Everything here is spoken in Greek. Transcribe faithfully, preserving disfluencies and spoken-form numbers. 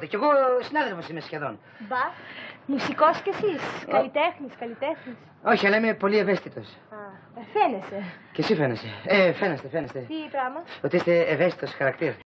τίποτα. Κι εγώ συνάδελφος είμαι σχεδόν. Μπα, μουσικός κι εσείς. Καλλιτέχνης, καλλιτέχνης. Όχι, αλλά είμαι πολύ ευαίσθητος. Α, φαίνεσαι. Και εσύ φαίνεσαι. Ε, φαίνεστε, φαίνεστε. Τι πράγμα? Ότι είστε ευαίσθητος χαρακτήρα.